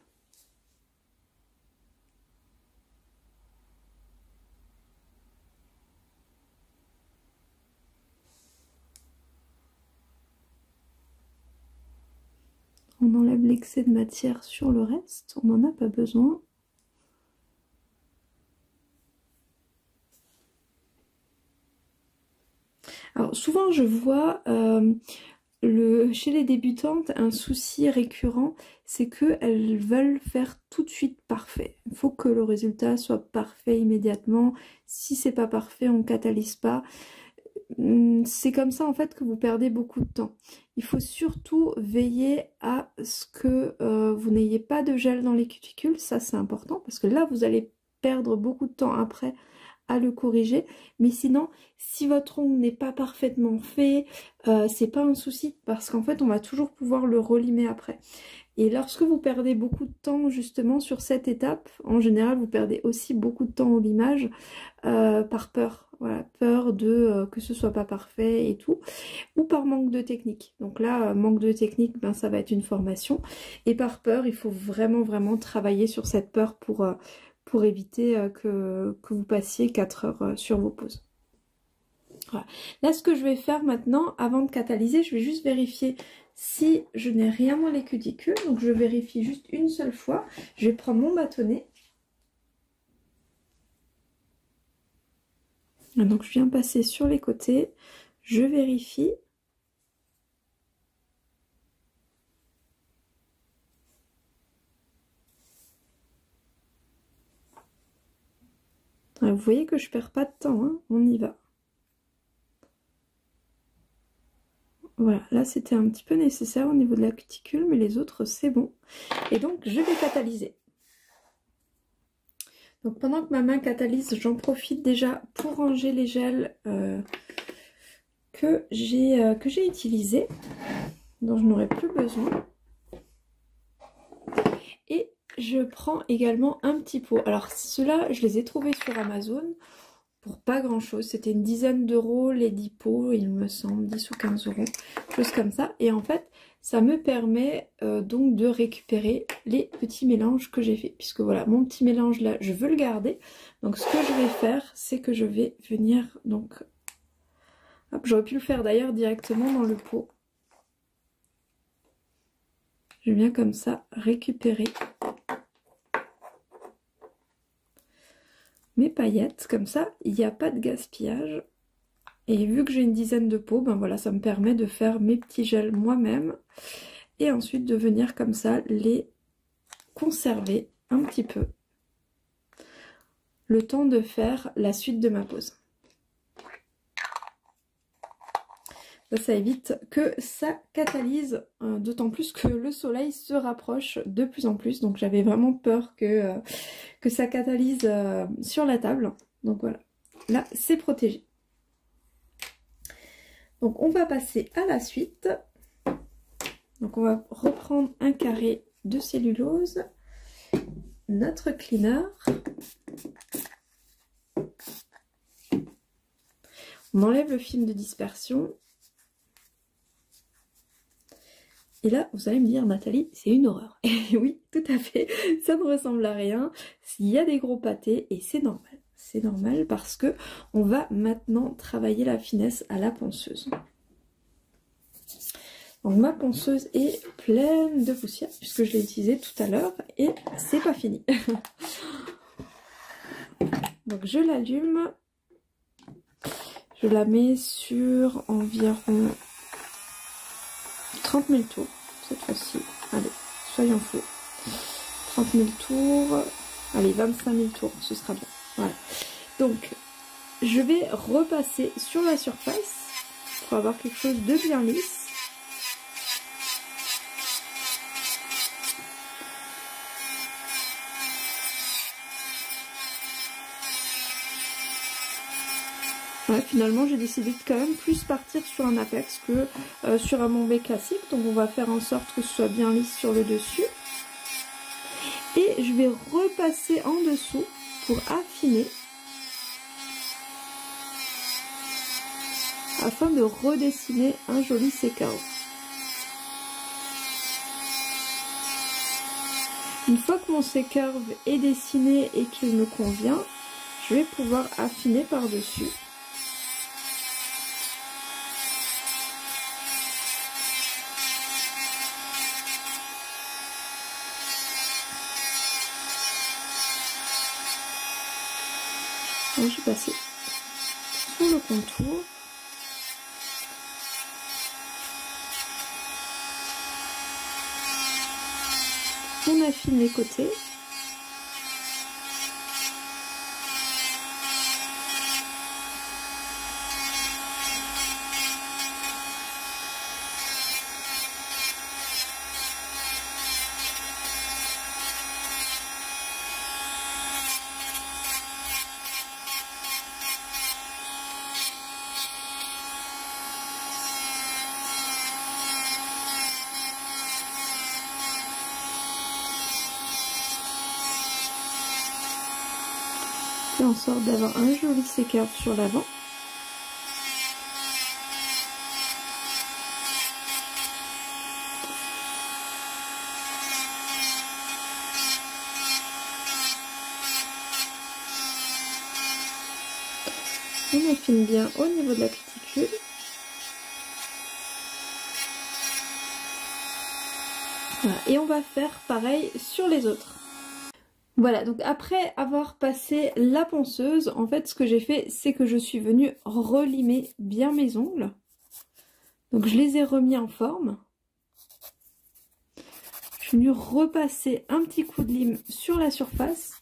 On enlève l'excès de matière sur le reste, on n'en a pas besoin. Alors souvent je vois euh, le, chez les débutantes un souci récurrent, c'est qu'elles veulent faire tout de suite parfait. Il faut que le résultat soit parfait immédiatement. Si c'est pas parfait, on ne catalyse pas. C'est comme ça en fait que vous perdez beaucoup de temps. Il faut surtout veiller à ce que euh, vous n'ayez pas de gel dans les cuticules, ça c'est important parce que là vous allez perdre beaucoup de temps après à le corriger. Mais sinon, si votre ongle n'est pas parfaitement fait, euh, c'est pas un souci parce qu'en fait on va toujours pouvoir le relimer après. Et lorsque vous perdez beaucoup de temps justement sur cette étape, en général vous perdez aussi beaucoup de temps au limage euh, par peur, voilà, peur de euh, que ce soit pas parfait et tout, ou par manque de technique. Donc là, euh, manque de technique, ben ça va être une formation, et par peur, il faut vraiment vraiment travailler sur cette peur pour, euh, pour éviter euh, que, que vous passiez quatre heures euh, sur vos pauses. Voilà. Là, ce que je vais faire maintenant, avant de catalyser, je vais juste vérifier si je n'ai rien dans les cuticules. Donc je vérifie juste une seule fois. Je vais prendre mon bâtonnet. Donc je viens passer sur les côtés. Je vérifie. Vous voyez que je perds pas de temps, hein, on y va. Voilà, là c'était un petit peu nécessaire au niveau de la cuticule, mais les autres c'est bon. Et donc je vais catalyser. Donc pendant que ma main catalyse, j'en profite déjà pour ranger les gels euh, que j'ai euh, que j'ai utilisés, dont je n'aurai plus besoin. Et je prends également un petit pot. Alors ceux-là, je les ai trouvés sur Amazon pour pas grand chose. C'était une dizaine d'euros les dix pots, il me semble, dix ou quinze euros, chose comme ça. Et en fait, ça me permet euh, donc de récupérer les petits mélanges que j'ai fait. Puisque voilà, mon petit mélange là, je veux le garder. Donc ce que je vais faire, c'est que je vais venir donc... J'aurais pu le faire d'ailleurs directement dans le pot. Je viens comme ça récupérer mes paillettes. Comme ça, il n'y a pas de gaspillage. Et vu que j'ai une dizaine de pots, ben voilà, ça me permet de faire mes petits gels moi-même. Et ensuite de venir comme ça les conserver un petit peu. Le temps de faire la suite de ma pause. Ça, ça évite que ça catalyse, euh, d'autant plus que le soleil se rapproche de plus en plus. Donc j'avais vraiment peur que, euh, que ça catalyse euh, sur la table. Donc voilà, là c'est protégé. Donc on va passer à la suite. Donc on va reprendre un carré de cellulose, notre cleaner. On enlève le film de dispersion. Et là, vous allez me dire, Nathalie, c'est une horreur. Et oui, tout à fait, ça ne ressemble à rien. Il y a des gros pâtés et c'est normal. C'est normal parce que on va maintenant travailler la finesse à la ponceuse. Donc ma ponceuse est pleine de poussière puisque je l'ai utilisée tout à l'heure et c'est pas fini. Donc je l'allume. Je la mets sur environ trente mille tours cette fois-ci. Allez, soyons fous. trente mille tours. Allez, vingt-cinq mille tours, ce sera bien. Voilà. Donc, je vais repasser sur la surface pour avoir quelque chose de bien lisse. Ouais, finalement j'ai décidé de quand même plus partir sur un apex que euh, sur un bombé classique. Donc on va faire en sorte que ce soit bien lisse sur le dessus. Et je vais repasser en dessous pour affiner. Afin de redessiner un joli C-curve. Une fois que mon C-curve est dessiné et qu'il me convient, je vais pouvoir affiner par-dessus. Donc je vais passer sur le contour. On affine les côtés. En sorte d'avoir un joli C-curve sur l'avant. On affine bien au niveau de la cuticule. Voilà. Et on va faire pareil sur les autres. Voilà, donc après avoir passé la ponceuse, en fait ce que j'ai fait, c'est que je suis venue relimer bien mes ongles. Donc je les ai remis en forme. Je suis venue repasser un petit coup de lime sur la surface.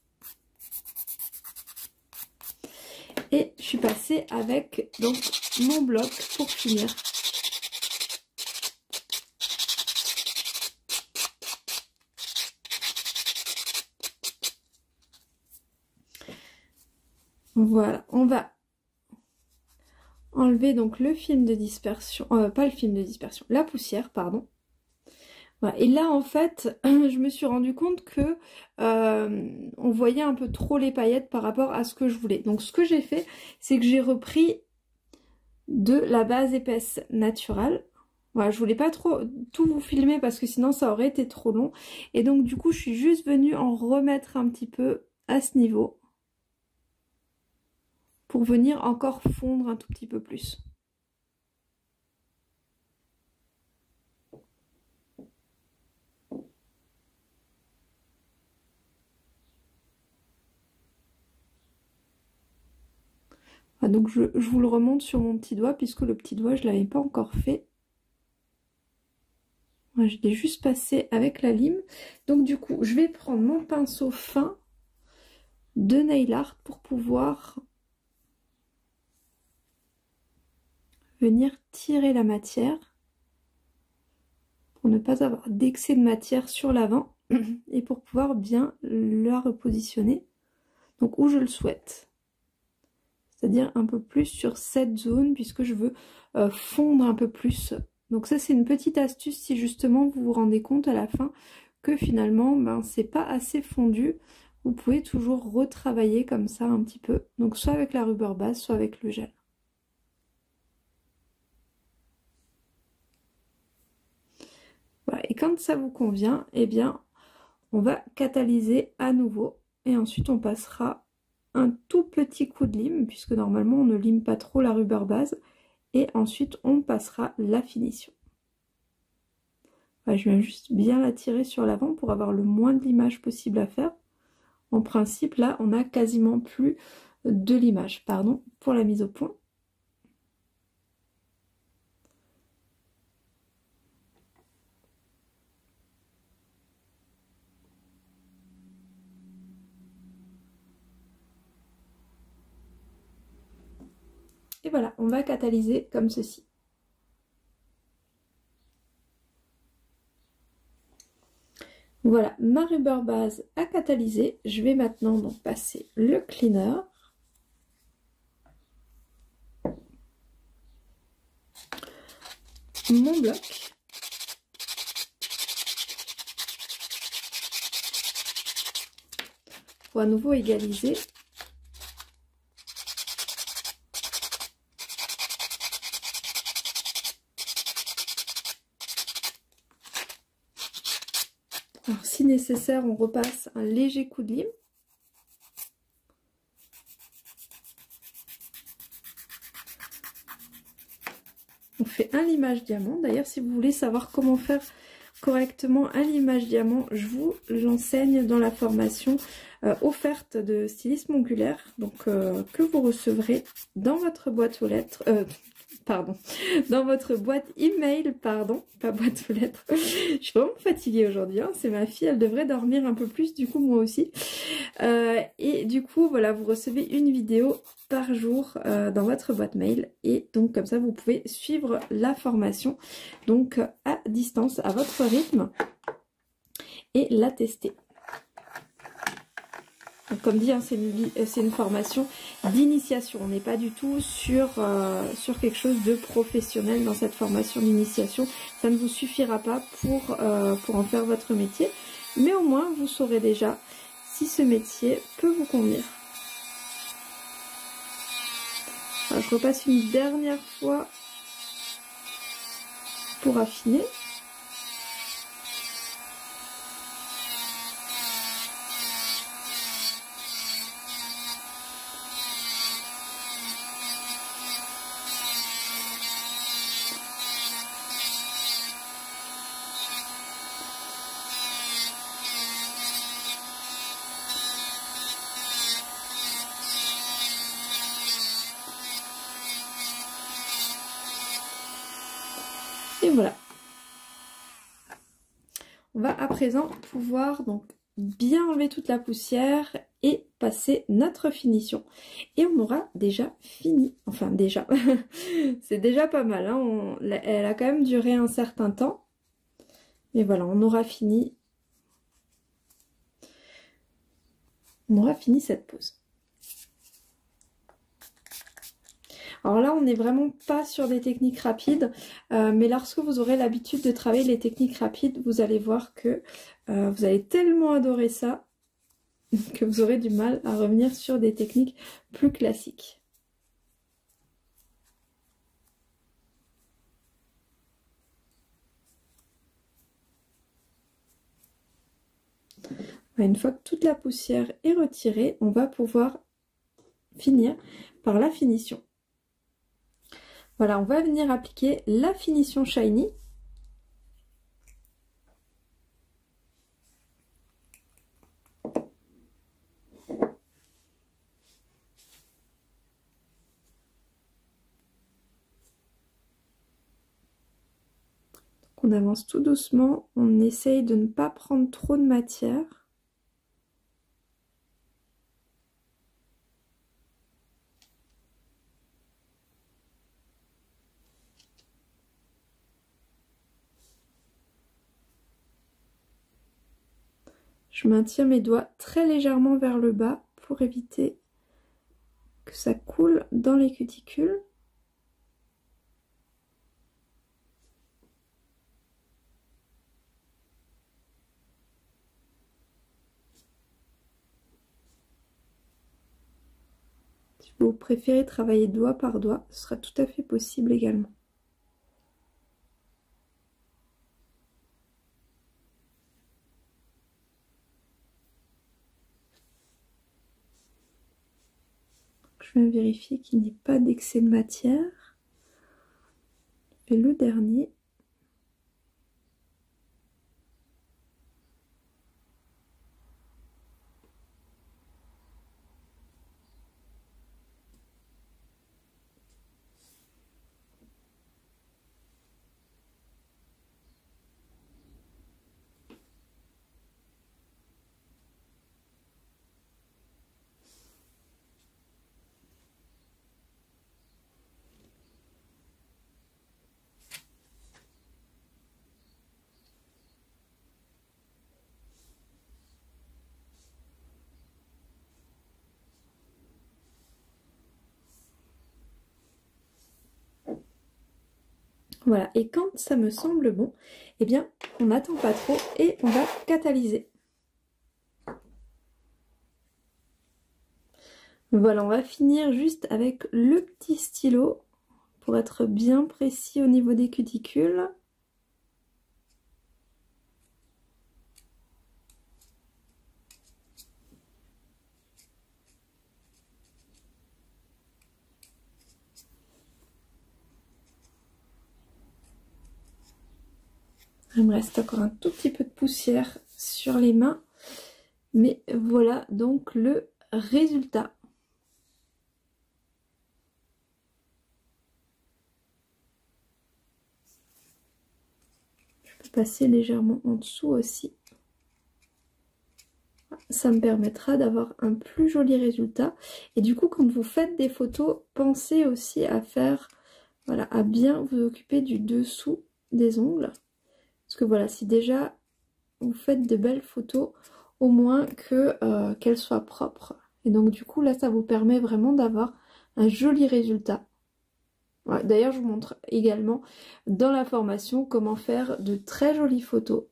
Et je suis passée avec donc mon bloc pour finir. Voilà, on va enlever donc le film de dispersion, euh, pas le film de dispersion, la poussière, pardon. Voilà. Et là en fait, je me suis rendu compte que euh, on voyait un peu trop les paillettes par rapport à ce que je voulais. Donc ce que j'ai fait, c'est que j'ai repris de la base épaisse naturelle. Voilà, je voulais pas trop tout vous filmer parce que sinon ça aurait été trop long. Et donc du coup, je suis juste venue en remettre un petit peu à ce niveau pour venir encore fondre un tout petit peu plus. Ah, donc je, je vous le remonte sur mon petit doigt puisque le petit doigt je l'avais pas encore fait. Moi, je l'ai juste passé avec la lime. Donc du coup je vais prendre mon pinceau fin de nail art pour pouvoir venir tirer la matière pour ne pas avoir d'excès de matière sur l'avant et pour pouvoir bien la repositionner donc où je le souhaite. C'est-à-dire un peu plus sur cette zone puisque je veux euh, fondre un peu plus. Donc ça c'est une petite astuce si justement vous vous rendez compte à la fin que finalement ben, c'est pas assez fondu. Vous pouvez toujours retravailler comme ça un petit peu. Donc soit avec la rubber base, soit avec le gel. Voilà. Et quand ça vous convient, eh bien on va catalyser à nouveau. Et ensuite on passera un tout petit coup de lime, puisque normalement on ne lime pas trop la rubber base, et ensuite on passera la finition. Voilà, je viens juste bien la tirer sur l'avant pour avoir le moins de limage possible à faire. En principe là on a quasiment plus de limage, pardon pour la mise au point. Et voilà, on va catalyser comme ceci. Voilà, ma rubber base a catalysé. Je vais maintenant donc passer le cleaner. Mon bloc. Pour à nouveau égaliser. Alors, si nécessaire, on repasse un léger coup de lime. On fait un limage diamant. D'ailleurs, si vous voulez savoir comment faire correctement un limage diamant, je vous l'enseigne dans la formation euh, offerte de stylisme ongulaire, donc euh, que vous recevrez dans votre boîte aux lettres. Euh, pardon, dans votre boîte email, pardon, pas boîte aux lettres. Je suis vraiment fatiguée aujourd'hui, hein, c'est ma fille, elle devrait dormir un peu plus, du coup moi aussi. Euh, et du coup, voilà, vous recevez une vidéo par jour euh, dans votre boîte mail, et donc comme ça vous pouvez suivre la formation donc à distance, à votre rythme, et la tester. Donc, comme dit, hein, c'est une, une formation d'initiation. On n'est pas du tout sur, euh, sur quelque chose de professionnel dans cette formation d'initiation. Ça ne vous suffira pas pour, euh, pour en faire votre métier. Mais au moins, vous saurez déjà si ce métier peut vous convenir. Alors, je repasse une dernière fois pour affiner. Et voilà. On va à présent pouvoir donc bien enlever toute la poussière et passer notre finition. Et on aura déjà fini. Enfin déjà, c'est déjà pas mal. Hein. On, elle a quand même duré un certain temps. Mais voilà, on aura fini. On aura fini cette pose. Alors là, on n'est vraiment pas sur des techniques rapides, euh, mais lorsque vous aurez l'habitude de travailler les techniques rapides, vous allez voir que euh, vous allez tellement adorer ça que vous aurez du mal à revenir sur des techniques plus classiques. Une fois que toute la poussière est retirée, on va pouvoir finir par la finition. Voilà, on va venir appliquer la finition shiny. On avance tout doucement, on essaye de ne pas prendre trop de matière. Je maintiens mes doigts très légèrement vers le bas pour éviter que ça coule dans les cuticules. Si vous préférez travailler doigt par doigt, ce sera tout à fait possible également. Je vais vérifier qu'il n'y ait pas d'excès de matière. Et le dernier. Voilà, et quand ça me semble bon, eh bien, on n'attend pas trop et on va catalyser. Voilà, on va finir juste avec le petit stylo pour être bien précis au niveau des cuticules. Il me reste encore un tout petit peu de poussière sur les mains. Mais voilà donc le résultat. Je peux passer légèrement en dessous aussi. Ça me permettra d'avoir un plus joli résultat. Et du coup, quand vous faites des photos, pensez aussi à faire, voilà, à bien vous occuper du dessous des ongles. Parce que voilà, si déjà vous faites de belles photos, au moins que euh, qu'elles soient propres. Et donc du coup, là, ça vous permet vraiment d'avoir un joli résultat. Ouais, d'ailleurs, je vous montre également dans la formation comment faire de très jolies photos.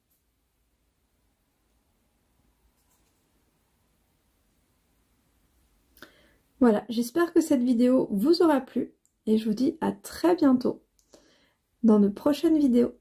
Voilà, j'espère que cette vidéo vous aura plu et je vous dis à très bientôt dans de prochaines vidéos.